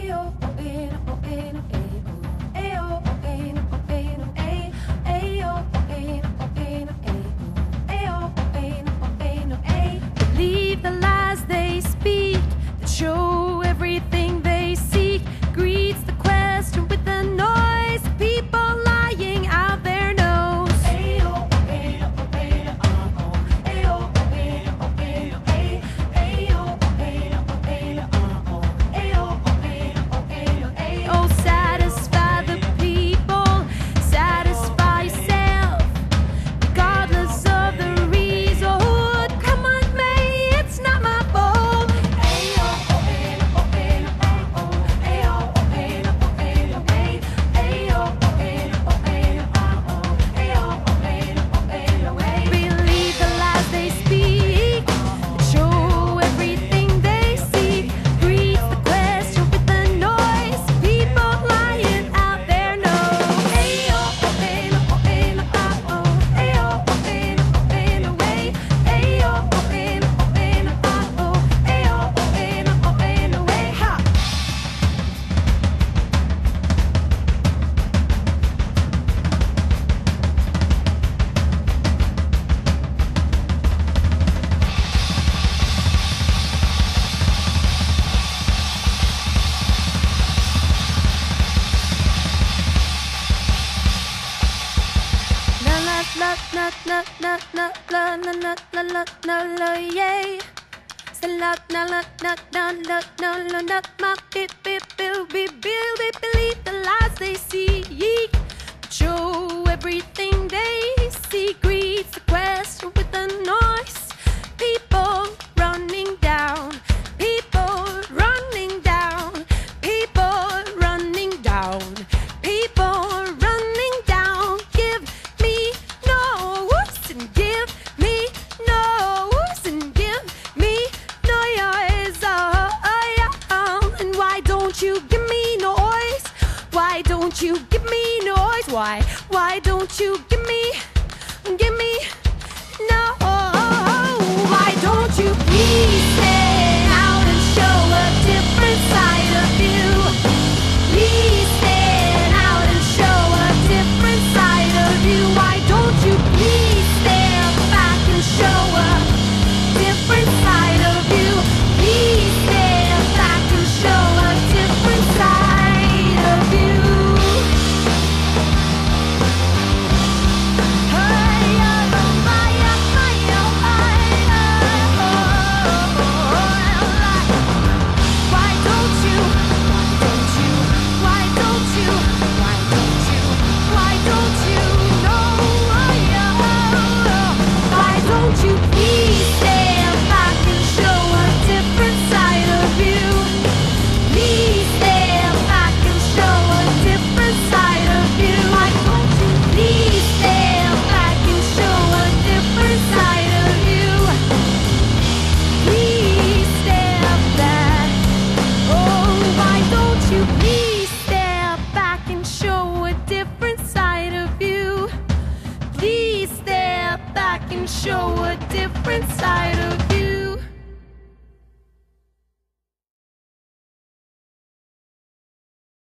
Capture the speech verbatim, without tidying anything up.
Believe the lies they speak that show everything they seek. Greets the question with the noise. People lying out their nose. Oh, satisfy the people, satisfy yourself, regardless of the reason. Come on, May, it's not my fault. Believe the lies they speak, show everything they see. Greet the question with the noise. People lying out their nose. La la la la la la la la la la la la yay. Say la la la la la la la la la ma bip bip bip bip bip. Believe the lies they see, show everything they see. Greets the question with the noise. People running down, people running down, people running down, people running down. Give me no's and give me no's and give me noise. Oh, oh, yeah. And why don't you give me noise? Why don't you give me noise? Why? Why don't you give me, give me no? Why don't you please say?